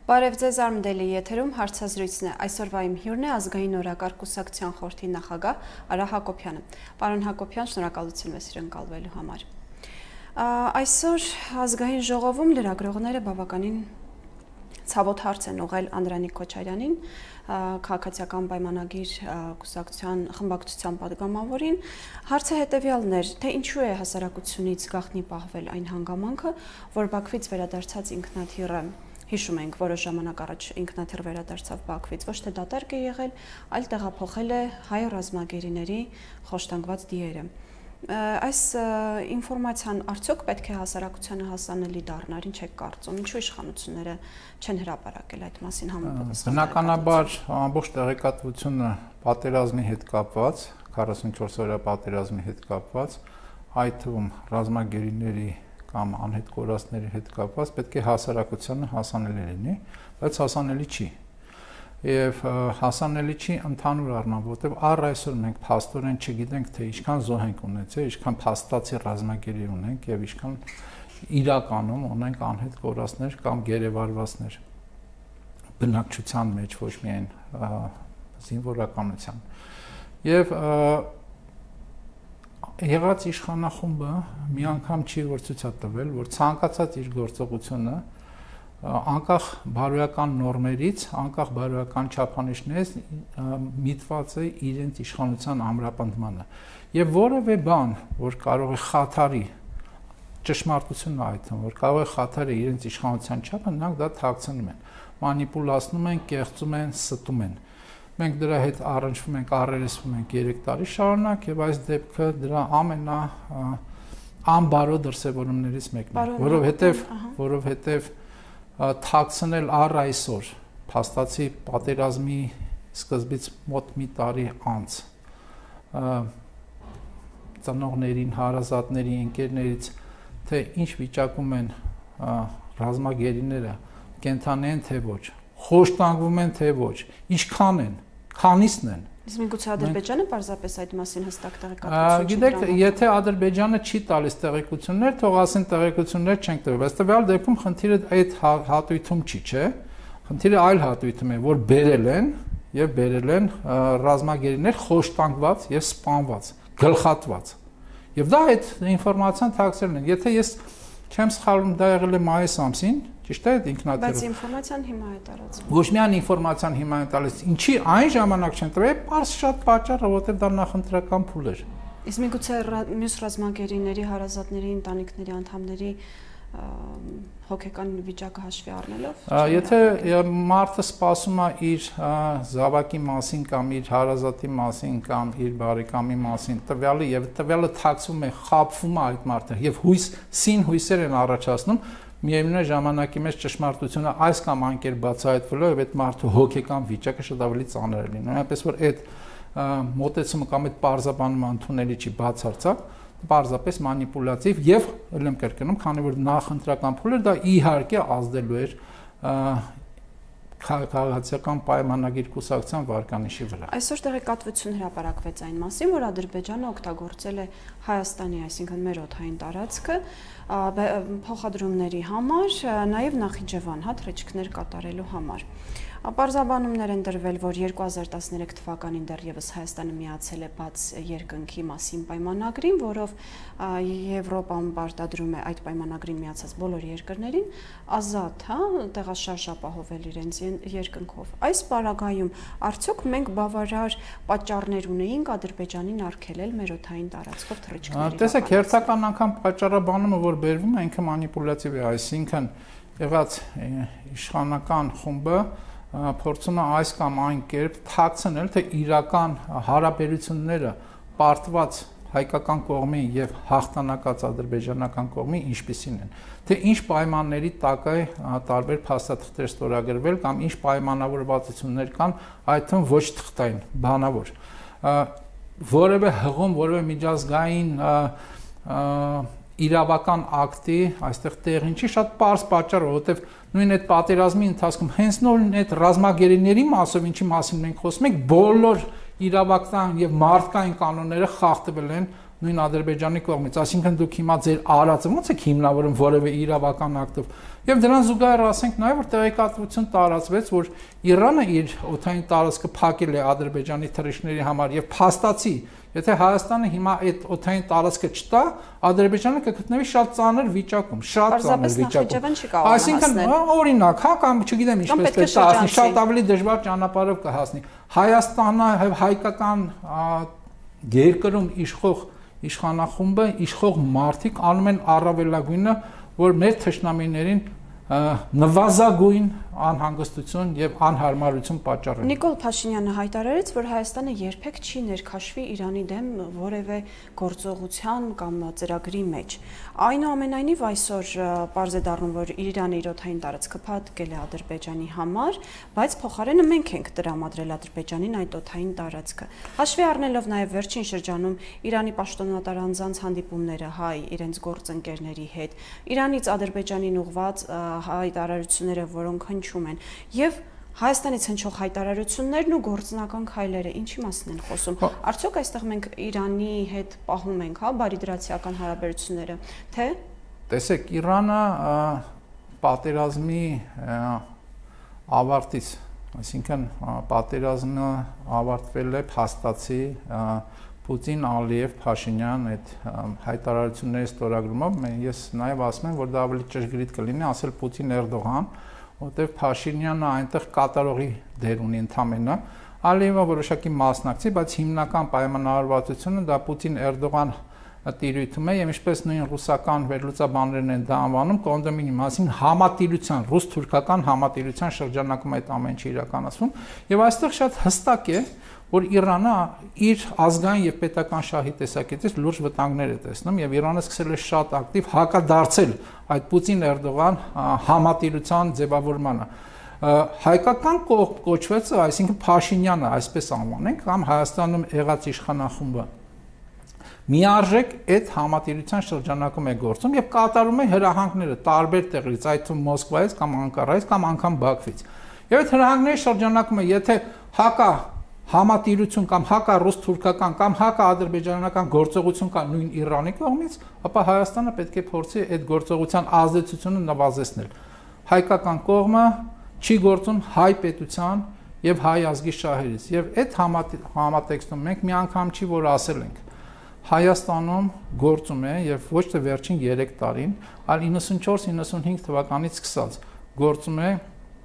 Բարև ձեզ Արմդելի եթերում հարցազրույցն է։ Այսօրվա իմ հյուրն է ազգային օրակարգ կուսակցության խորհրդի նախագահ Արա Հակոբյանը։ Պարոն Հակոբյան, շնորհակալություն մեզ ընկալվելու համար։ Այսօր ազգային ժողովում լրագրողները բավականին ցավոտ հարց են ուղղել Անդրանիկ Քոչարյանին, քաղաքացիական պայմանագիր կուսակցության խմբակցության պատգամավորին։ Հարցը հետևյալն էր, թե ինչու է հասարակությունից գաղտնի պահվել այն հանգամանքը, որ Բաքվից վերադարձած ինքնաթիռը Հիշում ենք, որոշ ժամանակ առաջ ինքնաթիռ վերադարձավ Բաքվից, ոչ թե դատարկ է եղել, այլ տեղափոխել է հայ ռազմագերիների խոշտանգված դիերը։ Այս ինֆորմացիան արդյոք պետք է հասարակությանը հասանելի դառնար, ինչ եք կարծում, ինչու իշխանությունները չեն հրապարակել այդ մասին համապատասխան։ Բնականաբար ամբողջ տեղեկատվությունը պատերազմի հետ կապված, 44 օրյա պատերազմի հետ կապված, այդ թվում ռազմագերիների կամ անհետ կորածների հետ կապված պետք է հասարակությանը հասանելի լինի, բայց հասանելի չի։ Եվ հասանելի չի ընդհանուր առմամբ, որտեղ առ այսօր մենք փաստորեն չգիտենք, թե ինչքան զոհ ենք ունեցել, ինչքան փաստացի ռազմագերի ունենք եւ ինչքան իրականում ունենք անհետ կորածներ կամ գերեվարվածներ բնակչության մեջ, ոչ միայն զինվորականության։ Եվ եղած իշխանախումբը մի անգամ չի որ ցույց տվել, որ ցանկացած իր գործողությունը անկախ բարոյական նորմերից, անկախ բարոյական չափանիշներից միտված է իրենց իշխանության ամրապնդմանը։ Եվ որևէ բան, որ կարող է խաթարի ճշմարտությունն այդտեղ, որ կարող է խաթարի իրենց իշխանության չափը, նրանք դա թաքցնում են, մանիպուլացնում են, կեղծում են, ստում են։ Մենք դրա հետ առնչվում ենք, առերեսվում ենք 3 տարի շարունակ եւ այս դեպքը դրա ամենա անբարո դրսևորումներից մեկն է, որովհետեւ թաքցնել առ այսօր փաստացի պատերազմի սկզբից մոտ մի տարի անց ծնողներին, հարազատների, ընկերներից թե ինչ վիճակում են ռազմագերիները, կենթանի են թե ոչ, խոշտանգվում են թե ոչ, ինչքան են, քանիսն են։ Իսկ միգուցե Ադրբեջանը պարզապես այդ մասին հստակ տեղեկատվություն չի Գիտեք, եթե Ադրբեջանը չի տալիս տեղեկություններ, թող ասեն տեղեկություններ չենք տվել, բայց տվյալ դեպքում խնդիրը այդ հատույթում չի, չէ։ Խնդիրը այլ հատույթում է, որ բերել են ռազմագերիներ խոշտանգված եւ սպանված, գլխատված։ Եվ դա այդ ինֆորմացիան թաքցրել են։ Եթե ես չեմ սխալվում, դա եղել է մայիս ամսին, ճիշտ է այդ ինքնաթիռը։ Բայց ինֆորմացիան հիմա է տարածվում։ Ոչ միայն ինֆորմացիան հիմա է տալիս, ինչի այն ժամանակ չեն տվել, պարզ շատ պատճառը, որովհետև դա նախընտրական փուլ էր։ Իսկ միգուցե մյուս ռազմագերիների, հարազատների, ընտանիքների անդամների հոգեկան վիճակը հաշվի առնելով։ Եթե մարդը սպասում է իր զավակի մասին կամ իր հարազատի մասին կամ իր բարեկամի մասին տվյալը եւ տվյալը թաքցվում է, խաբվում է այդ մարդը եւ սին հույսեր են առաջացնում, միևնույն ժամանակի մեջ ճշմարտությունը այս կամ այն կերպ բացահայտվելով եւ այդ մարդու հոգեկան վիճակը շատ ավելի ծանր է լինում։ Այնպես որ այդ մոտեցումը կամ այդ պարզաբանումը ընդունելի չի բացարձակ, պարզապես մանիպուլատիվ եւ ել եմ կրկնում, քանի որ նախընտրական փուլ էր, դա իհարկե ազդելու էր քաղաքացիական պայմանագիր կուսակցության վարկանիշի վրա։ Այսօր տեղեկատվություն հրապարակվեց այն մասին, որ Ադրբեջանը օգտագործել է Հայաստանի, այսինքն մեր օդային տարածքը փոխադրումների համար, նաև Նախիջևան թռիչքներ կատարելու համար։ Պարզաբանումներ են դրվել, որ 2013 թվականին դեռևս Հայաստանը միացել է բաց երկնքի մասին պայմանագրին, որով Եվրոպան պարտադրում է այդ պայմանագրին միացած բոլոր երկրներին ազատ, տեղաշարժ ապահովել իրենց երկնքով։ Այս պարագայում արդյոք մենք բավարար պատճառներ ունեինք Ադրբեջանին արգելել մեր օդային տարածքով թռիչքների։ Տեսեք, հերթական անգամ պատճառաբանումը, որ բերվում է, ինքը մանիպուլատիվ է, այսինքն եղած իշխանական խումբը փորձում է այս կամ այն կերպ թաքցնել, թե իրական հարաբերությունները պարտված հայկական կողմի եւ հաղթանակած ադրբեջանական կողմի ինչպիսին են, թե ինչ պայմանների տակ է տարբեր փաստաթղթեր ստորագրվել կամ ինչ պայմանավորվածություններ կան, այդ թվում ոչ թղթային, բանավոր, որևէ հղում, որևէ միջազգային իրավական ակտի այստեղ տեղին չի, շատ պարզ պատճառ, որովհետև նույն այդ պատերազմի ընթացքում հենց նույն այդ ռազմագերիների մասով, ինչի մասին մենք խոսում ենք, բոլոր իրավական եւ մարդկային կանոնները խախտվել են նույն Ադրբեջանի կողմից, այսինքն դուք հիմա ձեր արածը ո՞նց եք հիմնավորում որևէ իրավական ակտով։ Եվ դրան զուգահեռ ասենք նաև որ տեղեկատվություն տարածվեց, որ Իրանը իր օդային տարածքը փակել է Ադրբեջանի թռիչքների համար եւ փաստացի, եթե Հայաստանը հիմա այդ օդային տարածքը չտա, Ադրբեջանը կգտնվի շատ ծանր վիճակում, շատ ծանր վիճակում։ Այսինքն օրինակ, հա կամ չգիտեմ ինչպես պետք է ասի, շատ ավելի դժվար ճանապարհով կհասնի։ Հայաստանը հայկական երկրում իշխող իշխանախումբը, իշխող մարդիկ անում են առավելագույնը, որ մեր թշնամիներին նվազագույն անհանգստություն եւ անհարմարություն պատճառել։ Նիկոլ Փաշինյանը հայտարարեց, որ Հայաստանը երբեք չի ներքաշվի Իրանի դեմ որևէ գործողության կամ ծրագրի մեջ։ Այնուամենայնիվ այսօր պարզ է դառնում, որ Իրանը իր օդային տարածքը փակել է Ադրբեջանի համար, բայց փոխարենը մենք ենք տրամադրել Ադրբեջանին այդ օդային տարածքը։ Հաշվի առնելով նաեւ վերջին շրջանում Իրանի պաշտոնատար անձանց հանդիպումները հայ իրենց գործընկերների հետ, Իրանից Ադրբեջանին ուղված հայտարարությունները, որոնք հնչում են, եւ Հայաստանից հնչող հայտարարություններն ու գործնական քայլերը ինչի մասին են խոսում։ Արդյոք այստեղ մենք Իրանի հետ պահում ենք, հա, բարիդրացիական հարաբերությունները, թե տեսեք, Իրանը պատերազմի ավարտից, այսինքն պատերազմը ավարտվել է փաստացի Պուտին-Ալիև Փաշինյան այդ հայտարարությունների ստորագրումով, ես նաև ասում եմ, որ դա ավելի ճշգրիտ կլինի ասել Պուտին-Էրդողան, որտեղ Փաշինյանը այնտեղ կատարողի դեր ունի ընդամենը, Ալիևը որոշակի մասնակցի, բայց հիմնական պայմանավորվածությունը դա Պուտին-Էրդողան տիրույթում է, եւ ինչպես նույն ռուսական վերլուծաբաններն են դա անվանում, կոնդոմինիում, այսին համատիրության, ռուս-թուրքական համատիրության շրջանակում այդ ամեն ինչը իրականացվում, եւ այստեղ շատ հստակ է, որ Իրանը իր ազգային եւ պետական շահի տեսակետից լուրջ վտանգներ է տեսնում եւ Իրանը սկսել է շատ ակտիվ հակադարձել այդ Պուտին-Էրդողան համատիրության ձևավորմանը։ Հայկական կողմ կոչվեցը, այսինքն Փաշինյանը, այսպես անվանենք, կամ Հայաստանում եղած իշխանախումբը միարժեք այդ համատիրության շրջանակում է գործում եւ կատարում է հրահանգները տարբեր տեղից, այդ թվում Մոսկվայից կամ Անկարայից կամ անգամ Բաքվից։ Եվ այդ հրահանգների շրջանակում է, եթե հակա համատիրություն կամ հակա-ռուս-թուրքական կամ հակա-ադրբեջանական գործողություն կա նույն Իրանի կողմից, ապա Հայաստանը պետք է փորձի այդ գործողության ազդեցությունը նվազեցնել։ Հայկական կողմը չի գործում հայ պետության եւ հայ ազգի շահերից։ Եվ այդ համատեքստում մենք մի անգամ չի որ ասել ենք Հայաստանում գործում է եւ ոչ թե վերջին 3 տարին, այլ 94-95 թվականից սկսած գործում է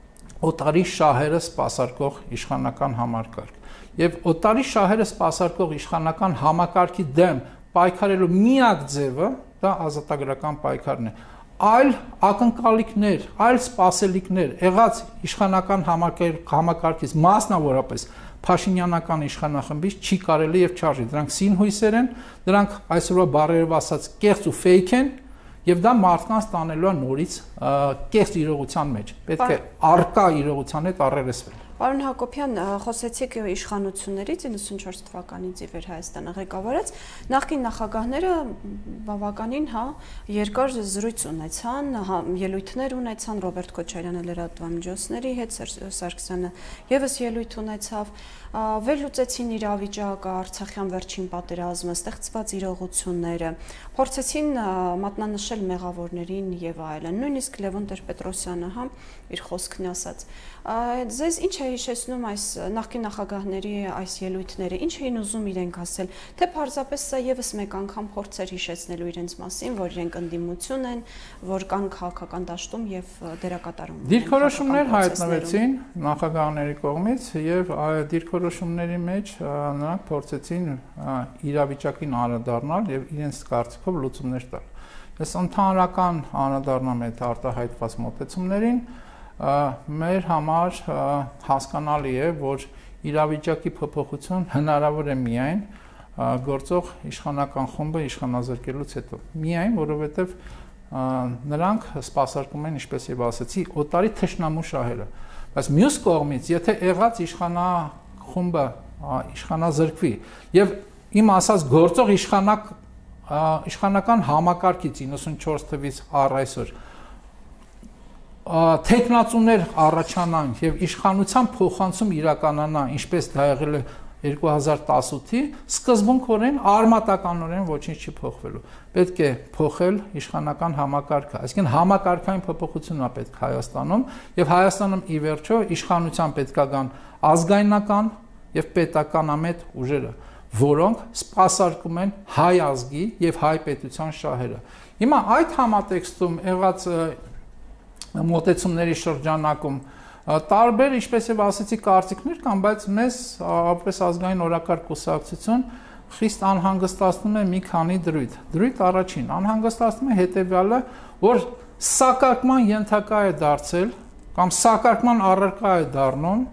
օտարի շահերը սպասարկող իշխանական համակարգ։ Եվ օտարի շահերը սպասարկող իշխանական համակարգի դեմ պայքարելու միակ ձևը դա ազատագրական պայքարն է։ Այլ ակնկալիքներ, այլ սպասելիքներ եղած իշխանական համակարգից մասնավորապես Փաշինյանական իշխանախմբից չի կարելի եւ չարժի։ Դրանք սինհույսեր են, դրանք այսօրվա բառերով ասած կեղծ ու ֆեյք են եւ դա մարդկանց տանելու է նորից կեղծ իրողության մեջ։ Պետք է արկա իրողության հետ առերեսվել։ Պարոն Հակոբյան, խոսեցիք իշխանություններից 94 թվականից ի վեր Հայաստանը ղեկավարեց, նախկին նախագահները բավականին, հա, երկար զրույց ունեցան, ելույթներ ունեցան, Ռոբերտ Քոչարյանը լրատվամիջոցների հետ, Սարգսյանը եւս ելույթ ունեցավ, վերլուծեցին իրավիճակը, Արցախյան վերջին պատերազմը, ստեղծված իրողությունները, փորձեցին մատնանշել մեղավորներին եւ այլն, նույնիսկ Լևոն Տեր-Պետրոսյանը, հա, իր խոսքն ասաց։ Ձեզ ինչ է հիշեցնում այս նախկին նախագահների այս ելույթները, ինչ էին ուզում իրենք ասել, թե պարզապես սա եւս մեկ անգամ փորձեր հիշեցնելու իրենց մասին, որ իրենք ընդդիմություն են, որ կան քաղաքական դաշտում եւ դերակատարում։ Դիրքորոշումներ հայտնվեցին նախագահների կողմից եւ դիրքորոշումների մեջ նրանք փորձեցին իրավիճակին անդրադառնալ եւ իրենց կարծիքով լուծումներ տալ։ Ես ընդհանրական անդրադառնամ այդ արտահայտված մոտեցումներին, մեր համար հասկանալի է, որ իրավիճակի փոփոխություն հնարավոր է միայն գործող իշխանական խումբը իշխանազրկելուց հետո։ Միայն, որովհետև նրանք սպասարկում են, ինչպես եւ ասացի, օտարի թշնամու շահերը։ Բայց մյուս կողմից, եթե եղած իշխանախումբը իշխանազրկվի եւ իմ ասած գործող իշխանական համակարգից 94 թվականից առ այսօր թեկնածուներ առաջանան եւ իշխանության փոխանցում իրականանա, ինչպես դա եղել է 2018-ի սկզբունքորեն արմատականորեն ոչինչ չի փոխվելու։ Պետք է փոխել իշխանական համակարգը, այսինքն համակարգային փոփոխությունն է պետք Հայաստանում, եւ Հայաստանում ի վերջո իշխանության պետք է գան ազգայնական եւ պետականամետ ուժերը, որոնք սպասարկում են հայ ազգի եւ հայ պետության շահերը։ Հիմա այդ համատեքստում եղած մոտեցումների շրջանակում տարբեր, ինչպես եւ ասեցի, կարծիքներ կան, բայց մեզ որպես ազգային օրակարգ կուսակցություն խիստ անհանգստացնում է մի քանի դրույթ։ Դրույթ առաջին անհանգստացնում է հետեւյալը, որ սակարկման ենթակա է դարձել կամ սակարկման առարկա է դառնում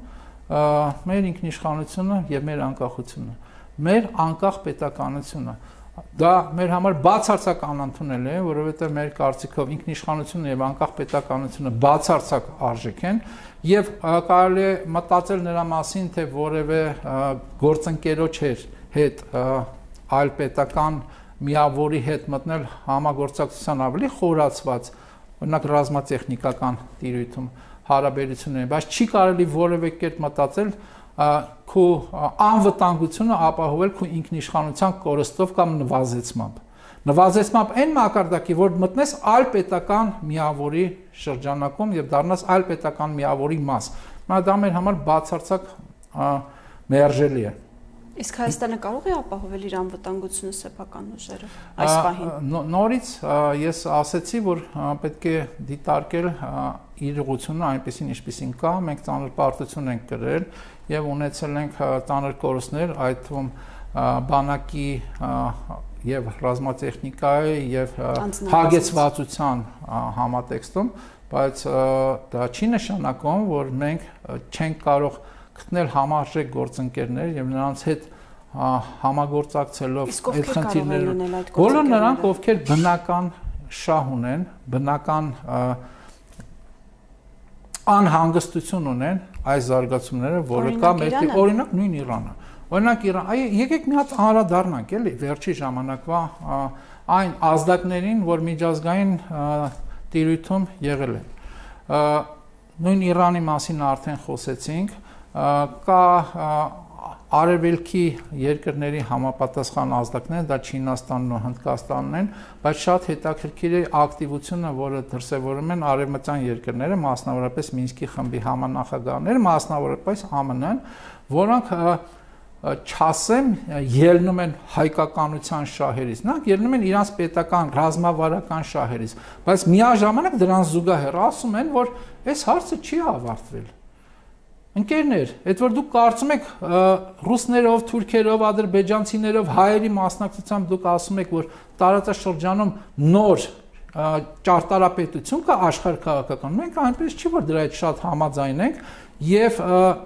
մեր ինքնիշխանությունը եւ մեր անկախությունը, մեր անկախ պետականությունը։ Դա մեր համար բացարձակ անընդունել է, որովհետև մեր կարծիքով ինքնիշխանությունը եւ անկախ պետականությունը բացարձակ արժեք են եւ կարելի է մտածել նրա մասին, թե որևէ գործընկերոջ հետ այլ պետական միավորի հետ մտնել համագործակցության ավելի խորացված, օրինակ ռազմատեխնիկական տիրույթում հարաբերություններ, բայց չի կարելի որևէ կերպ մտածել քո անվտանգությունը ապահովել քո ինքնիշխանության կորստով կամ նվազեցմամբ այն մակարդակի, որ մտնես այլ պետական միավորի շրջանակում եւ դառնաս այլ պետական միավորի մաս։ Դա մեր համար բացարձակ մերժելի է։ Իսկ Հայաստանը կարող է ապահովել իր անվտանգությունը սեփական ուժերը այս պահին։ Նորից ես ասեցի, որ պետք է դիտարկել իր ուղղությունը այնպեսին, ինչպեսին կա, մենք ծանր պարտություն ենք կրել եւ ունեցել ենք ծանր կորուստներ, այդ թվում բանակի եւ ռազմատեխնիկայի եւ հագեցվածության համատեքստում, բայց դա չի նշանակում, որ մենք չենք կարող գտնել համարժեք գործընկերներ եւ նրանց հետ համագործակցելով այդ խնդիրները, բոլոր նրանք, ովքեր բնական շահ ունեն, բնական անհանգստություն ունեն այս զարգացումները, որը կա մեր օրինակ նույն Իրանը։ Օրինակ Իրան, եկեք մի հատ անդրադառնանք, էլի, վերջի ժամանակվա այն ազդակներին, որ միջազգային տիրույթում եղել են։ Նույն Իրանի մասին արդեն խոսեցինք, կա արևելքի երկրների համապատասխան ազդակներ, դա Չինաստանն ու Հնդկաստանն են, բայց շատ հետաքրքիր է ակտիվությունը, որը դրսևորում են արևմտյան երկրները, մասնավորապես Մինսկի խմբի համանախագահները, մասնավորապես ԱՄՆ-ն, որոնք չասեմ ելնում են հայկականության շահերից, նրանք ելնում են իրանց պետական ռազմավարական շահերից, բայց միաժամանակ դրանց զուգահեռ ասում են, որ այս հարցը չի ավարտվել։ Ընկերներ, այդ որ դուք կարծում եք ռուսներով, թուրքերով, ադրբեջանցիներով, հայերի մասնակցությամբ դուք ասում եք, որ տարածաշրջանում նոր ճարտարապետություն կա աշխարհ քաղաքական, մենք այնպես չի, որ դրա հետ շատ համաձայն ենք եւ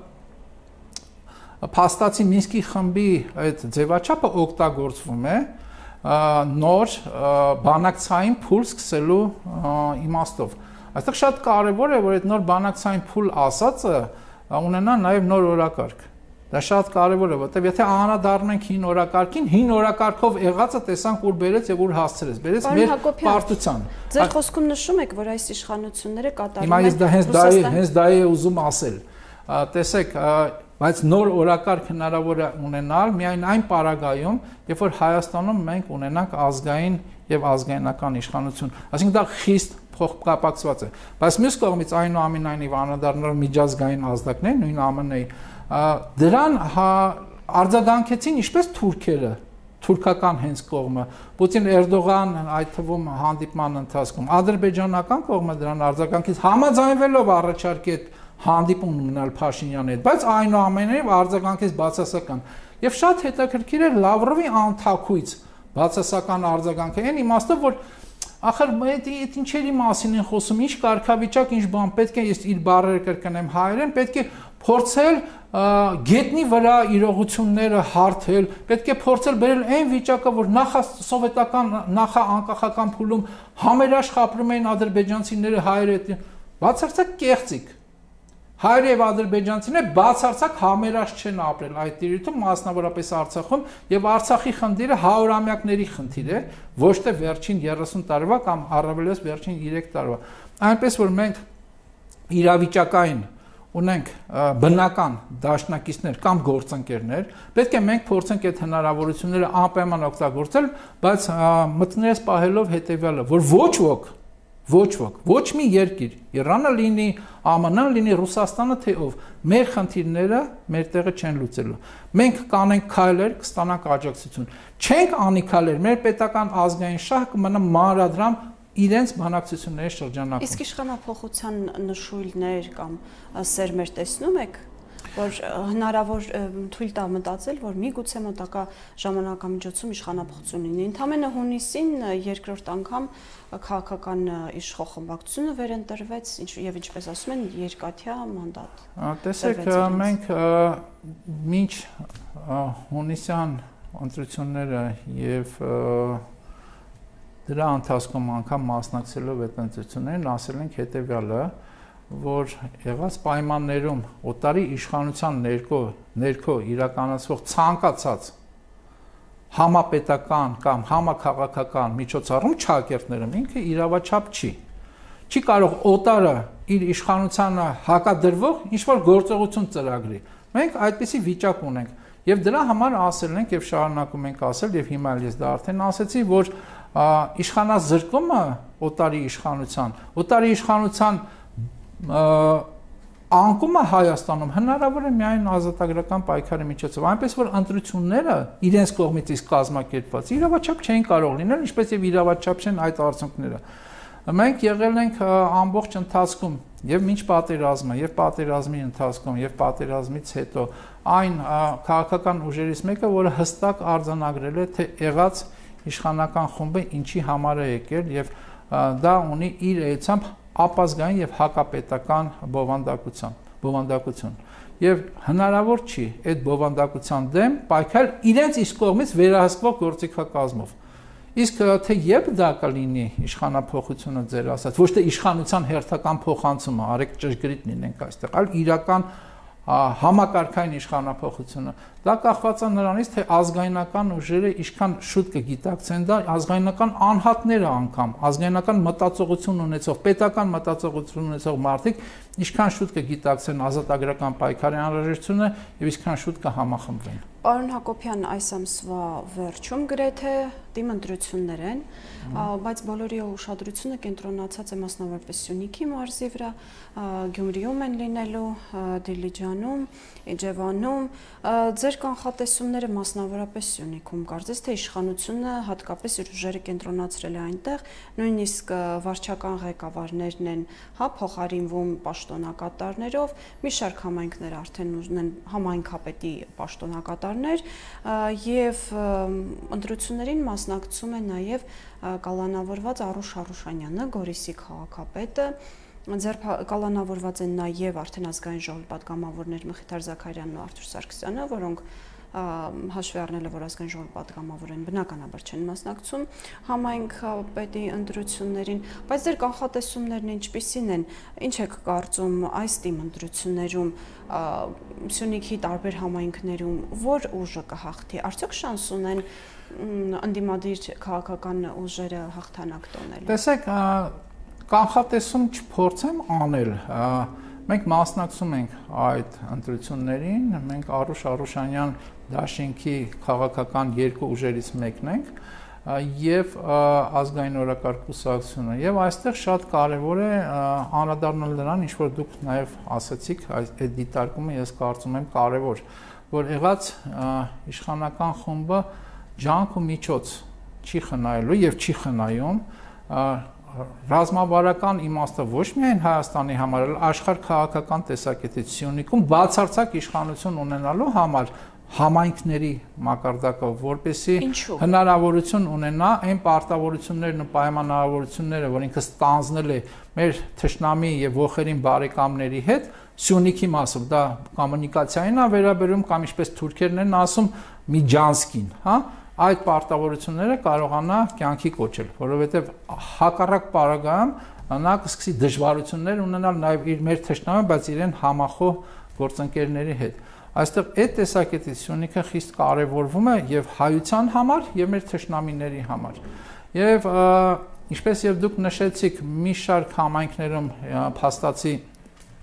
փաստացի Մինսկի խմբի այդ ձևաչափը օգտագործվում է նոր բանակցային փուլ սկսելու իմաստով։ Այստեղ շատ կարևոր է, որ այդ նոր բանակցային փուլ ասածը ունենա նաև նոր օրակարգ։ Դա շատ կարևոր է, որտեղ եթե անդրադառնանք հին օրակարգին, հին օրակարգով եղածը տեսանք ուր բերեց եւ ուր հասցրեց, բերեց մեր պարտության։ Ձեր խոսքում նշում եք, որ այս իշխանությունները կատարում են։ Հիմա ես հենց դա եմ ուզում ասել։ Տեսեք, բայց նոր օրակարգ հնարավոր է ունենալ միայն այն պարագայում, երբ որ Հայաստանում մենք ունենանք ազգային եւ ազգայնական իշխանություն։ Այսինքն դա խիստ փոխկապակցված է։ Բայց մյուս կողմից այնուամենայնիվ անդրադառնալով միջազգային ազդակներ, նույն ԱՄՆ-ի, դրան արձագանքեցին ինչպես թուրքերը, թուրքական հենց կողմը, Պուտին Էրդողան այդ թվում հանդիպման ընթացքում, ադրբեջանական կողմը դրան արձագանքեց, համաձայնվելով առաջարկի այդ հանդիպում մնալ Փաշինյանի հետ, բայց այնուամենայնիվ արձագանքեց բացասական։ Եվ շատ հետաքրքիր է Լավրովի անթաքույց բացասական արձագանքը, այն իմաստով, որ ախր այդ ինչերի մասին են խոսում, ինչ կարգավիճակ, ինչ բան, պետք է ես իր բառերը կրկնեմ հայերեն, պետք է փորձել գետնի վրա իրողությունները հարթել, պետք է փորձել բերել այն վիճակը, որ նախասովետական, նախաանկախական փուլում համերաշխ ապրում էին ադրբեջանցիները հայերը, բացարձակ կեղծիք։ Հայերը եւ ադրբեջանցիները բացարձակ համերաշխ չեն ապրել այդ տիրույթում, մասնավորապես Արցախում, եւ Արցախի խնդիրը հարյուրամյակների խնդիր է, ոչ թե վերջին 30 տարվա կամ առավելևս վերջին 3 տարվա։ Այնպես որ մենք իրավիճակային ունենք բնական դաշնակիցներ կամ գործընկերներ, պետք է մենք փորձենք այդ հնարավորությունները անպայման օգտագործել, բայց մտներս պահելով հետևյալը, որ ոչ մի երկիր, Իրանը լինի, ԱՄՆ-ը լինի, Ռուսաստանը թե ով, մեր խնդիրները մեր տեղը չեն լուծելու։ Մենք կանենք քայլեր, կստանանք աջակցություն։ Չենք անի քայլեր, մեր պետական ազգային շահը կմնա մանրադրամ իրենց բանակցությունների շրջանակում։ Իսկ իշխանափոխության նշույլներ կամ սերմեր տեսնում եք, որ հնարավոր թույլ տա մտածել, որ միգուցե մոտակա ժամանակամիջոցում իշխանափոխություն լինի։ Ընդամենը հունիսին երկրորդ անգամ քաղաքական իշխող խմբակցությունը վերընտրվեց եւ ինչպես ասում են, երկաթյա մանդատ։ Տեսեք, մենք մինչ հունիսյան ընտրությունները եւ դրա ընթացքում անգամ մասնակցելով այդ ընտրություններին ասել ենք հետեւյալը, որ եղած պայմաններում օտարի իշխանության ներքո իրականացվող ցանկացած համապետական կամ համաքաղաքական միջոցառում չակերտները ինքը իրավաչափ չի կարող օտարը իր իշխանությանը հակադրվող ինչ-որ գործողություն ծրագրի։ Մենք այդպիսի վիճակ ունենք եւ դրա համար ասել ենք եւ շարունակում ենք ասել եւ հիմա ես դա արդեն ասեցի, որ իշխանազրկումը օտարի իշխանության անկումը Հայաստանում հնարավոր է միայն ազատագրական պայքարի միջոցով, այնպես որ ընտրությունները իրենց կողմից իսկ կազմակերպված իրավաչափ չէին կարող լինել, ինչպես եւ իրավաչափ չեն այդ արդյունքները։ Մենք եղել ենք ամբողջ ընթացքում եւ մինչ պատերազմը, եւ պատերազմի ընթացքում, եւ պատերազմից հետո այն քաղաքական ուժերից մեկը, որը հստակ արձանագրել է, թե եղած իշխանական խումբը ինչի համար է եկել եւ դա ունի իր էությամբ ապազգային եւ հակապետական բովանդակություն եւ հնարավոր չի այդ բովանդակության դեմ պայքարել իրենց իսկ կողմից վերահսկվող գործիքակազմով։ Իսկ թե երբ դա կլինի իշխանափոխությունը ձեր ասած, ոչ թե իշխանության հերթական փոխանցումը, արեք ճշգրիտ լինենք այստեղ, այլ իրական համակարգային իշխանափոխությունը, դա կախված է նրանից, թե ազգայնական ուժերը ինչքան շուտ կգիտակցեն դա, ազգայնական անհատները անգամ, ազգայնական մտածողություն ունեցող, պետական մտածողություն ունեցող մարդիկ ինչքան շուտ կգիտակցեն ազատագրական պայքարի անհրաժեշտությունը եւ ինչքան շուտ կհամախմբվեն։ Պարոն Հակոբյան, այս ամսվա վերջում գրեթե դիմընտրություններ են, բայց բոլորի ուշադրությունը կենտրոնացած է մասնավորապես Սյունիքի մարզի վրա, Գյումրիում են լինելու, Դիլիջանում, Իջևանում։ Ձեր կանխատեսումները մասնավորապես Սյունիքում, կարծես թե իշխանությունը հատկապես իր ուժերը կենտրոնացրել է այնտեղ, նույնիսկ վարչական ղեկավարներն են, փոխարինվում պաշտոնակատարներով, մի շարք համայնքներ արդեն ունեն համայնքապետի պաշտոնակատար եւ ընտրություններին մասնակցում է նաեւ կալանավորված Արուշ Արուշանյանը, Գորիսի քաղաքապետը, ձեր կալանավորված են նաեւ արդեն ազգային ժողովի պատգամավորներ Մխիթար Զաքարյանն ու Արթուր Սարգսյանը, որոնք հաշվի առնելով, որ ազգային ժողովի պատգամավոր են, բնականաբար չեն մասնակցում համայնքապետի ընտրություններին, բայց ձեր կանխատեսումներն ինչպիսին են, ինչ եք կարծում այս դիմընտրություններում, Սյունիքի տարբեր համայնքներում որ ուժը կհաղթի, արդյոք շանս ունեն ընդդիմադիր քաղաքական ուժերը հաղթանակ տոնելու։ Տեսեք, կանխատեսում չփորձեմ անել, մենք մասնակցում ենք այդ ընտրություններին, մենք Արուշ Արուշանյան դաշինքի քաղաքական երկու ուժերից մեկն ենք եւ ազգային օրակարգ-կուսակցությունը եւ այստեղ շատ կարեւոր է անդրադառնալ նրան, ինչ որ դուք նաեւ ասացիք, այդ դիտարկումը ես կարծում եմ կարեւոր, որ եղած իշխանական խումբը ջանք ու միջոց չի խնայելու եւ չի խնայում ռազմավարական իմաստը ոչ միայն Հայաստանի համար, այլ աշխարհ քաղաքական տեսակետից Սյունիքում բացարձակ իշխանություն ունենալու համար համայնքների մակարդակով, որպեսզի հնարավորություն ունենա այն պարտավորություններն ու պայմանավորությունները, որ ինքը ստանձնել է մեր թշնամի եւ ողերին բարեկամների հետ Սյունիքի մասով, դա կոմունիկացիային է վերաբերում կամ ինչպես թուրքերն են ասում միջանցքին, հա, այդ պարտավորությունները կարողանա կյանքի կոչել, որովհետեւ հակառակ պարագայում նա կսկսի դժվարություններ ունենալ նաեւ իր մեր թշնամի, բայց իրեն համախոհ գործընկերների հետ։ Այստեղ այդ տեսակետից Սյունիքը խիստ կարևորվում է եւ հայության համար եւ մեր թշնամիների համար։ Եվ ինչպես եւ դուք նշեցիք, մի շարք համայնքներում փաստացի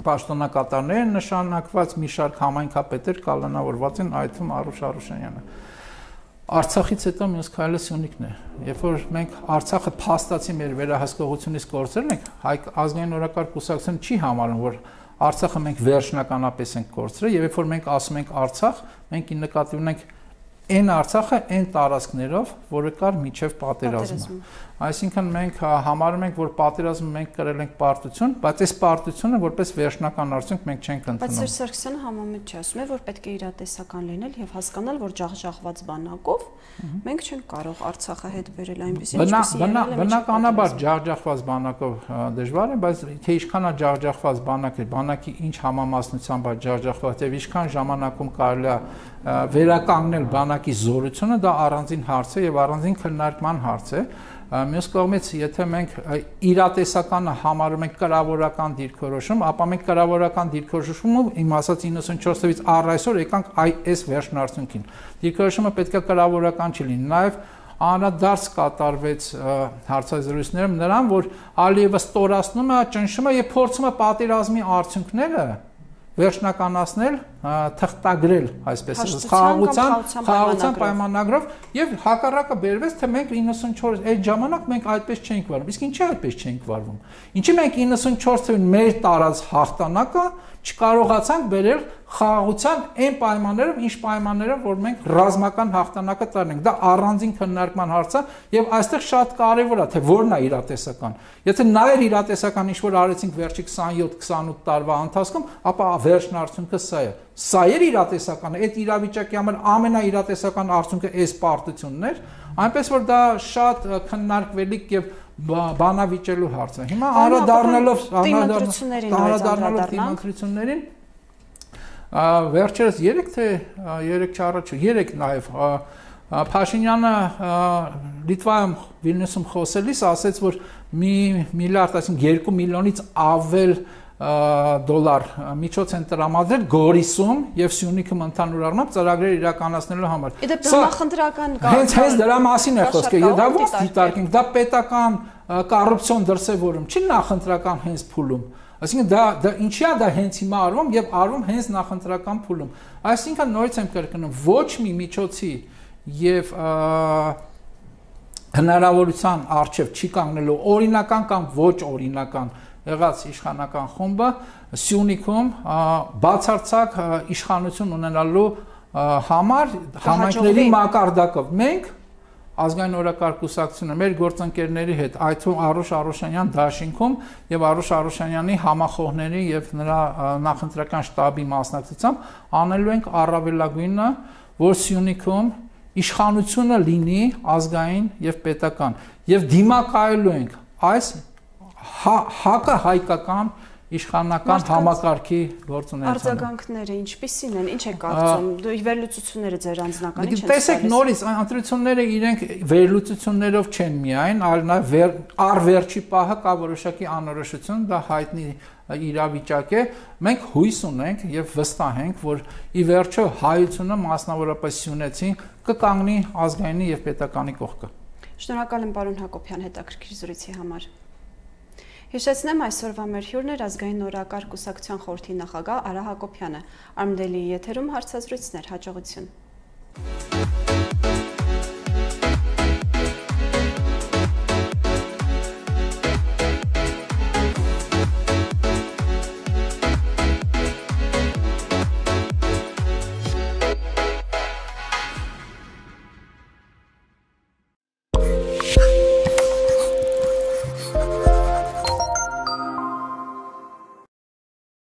պաշտոնակատարներ են նշանակված, մի շարք համայնքապետեր կալանավորված են, այդ թվում Արուշ Արուշանյանը։ Արցախից հետո մյուս քայլը Սյունիքն է։ Երբ որ մենք Արցախը փաստացի մեր վերահսկողությունից կորցրել ենք, ազգային օրակարգ կուսակցությունը չի համարում, որ Արցախը մենք վերջնականապես ենք կորցրել, եւ երբ որ մենք ասում ենք Արցախ, մենք ի նկատի ունենք այն Արցախը, այն տարածքներով, որը կար միջև պատերազմը։ Այսինքն մենք համարում ենք, որ պատերազմը մենք կրել ենք պարտություն, բայց այս պարտությունը որպես վերջնական արդյունք մենք չենք ընդունում։ Բայց Սերժ Սարգսյանը համեմատ չի ասում է, որ պետք է իրատեսական լինել եւ հասկանալ, որ ջախջախված բանակով մենք չենք կարող Արցախը հետ բերել այնպեսի բնականաբար ջախջախված բանակով դժվար է, բայց թե ինչքան է ջախջախված բանակը, բանակի ինչ համամասնությամբ է ջախջախված եւ ինչքան ժամանակում կարելի է վերականգնել բանակի զորությունը, դա առանձին հարց է եւ առանձին քննարկման հարց է։ Մյուս կողմից, եթե մենք իրատեսականը համարում ենք կրավորական դիրքորոշում, ապա մենք կրավորական դիրքորոշումը իմ ասած 94 թվականից առ այսօր եկանք այս վերջնարդյունքին։ Դիրքորոշումը պետք է կրավորական չլինի։ Նաև անդրադարձ կատարվեց հարցազրույցներում նրան, որ Ալիևը ստորացնում է, ճնշում է եւ փորձում է պատերազմի արդյունքները վերջնականացնել, թղթագրել, այսպես խաղաղության պայմանագրով եւ հակառակը բերվեց, թե մենք 94 այդ ժամանակ մենք այդպես չենք վարվում։ Իսկ ինչի այդպես չենք վարվում։ Ինչի մենք 94 թվականին մեր տարած հաղթանակը չկարողացանք բերել խաղաղության այն պայմաններով, ինչ պայմաններով, որ մենք ռազմական հաղթանակը տարնենք։ Դա առանձին քննարկման հարց է եւ այստեղ շատ կարեւոր է, թե որն է իրատեսական։ Եթե նայեր իրատեսական ինչ որ արեցինք վերջի 27-28 տարվա ընթացքում, ապա վերջն արդյունքը սա է։ Սա է իրատեսականը, այդ իրավիճակի համար ամենաիրատեսական արդյունքը այս պարտությունն էր, այնպես որ դա շատ քննարկվելիք եւ բանավիճելու հարց է։ Հիմա անդրադառնալով դիմադրություններին վերջերս 3 թե 3 չառաջ 3 նաև Փաշինյանը Լիտվայում Վիլնյուսում խոսելիս ասաց, որ 1 միլիարդ, այսինքն 2 միլիոնից ավել դոլար միջոց են տրամադրել Գորիսում եւ Սյունիքում ընդհանուր առմամբ ծրագրեր իրականացնելու համար։ Իդեպ համախնդրական հենց դրա մասին է խոսքը։ Դա ո՞նց դիտարկենք։ Դա պետական կոռուպցիոն դրսևորում չի, նախընտրական հենց փուլում։ Այսինքն դա ինչի է դա հենց հիմա արվում եւ արվում հենց նախընտրական փուլում։ Այսինքն նորից եմ կրկնում, ոչ մի միջոցի եւ հնարավորության արժեվ չի կանգնելու օրինական կամ ոչ օրինական եղած իշխանական խումբը Սյունիքում բացարձակ իշխանություն ունենալու համար համայնքների մակարդակով մենք ազգային օրակարգ կուսակցությունը մեր գործընկերների հետ, այդ թվում Արուշ Արուշանյան դաշինքում եւ Արուշ Արուշանյանի համախոհների եւ նրա նախընտրական շտաբի մասնակցությամբ անելու ենք առավելագույնը, որ Սյունիքում իշխանությունը լինի ազգային եւ պետական եւ դիմակայելու ենք այս հակահայկական իշխանական համակարգի գործունեությանը։ Արձագանքները ինչպիսին են, ինչ եք կարծում, վերլուծությունները ձեր անձնական ինչ են։ Տեսեք նորից ընտրությունները իրենք վերլուծություններով չեն միայն, այլ նաև առվերջի պահը կա որոշակի անորոշություն, դա հայտնի իրավիճակ է։ Մենք հույս ունենք եւ վստահ ենք, որ ի վերջո հայությունը մասնավորապես սյունեցին կկանգնի ազգայինի եւ պետականի կողքը։ Շնորհակալ եմ պարոն Հակոբյան հետաքրքիր զրույցի համար։ Հիշեցնեմ, այսօրվա մեր հյուրն էր ազգային օրակարգ կուսակցության խորհրդի նախագահ Արա Հակոբյանը։ Արմդելի եթերում հարցազրույցներ, հաջողություն։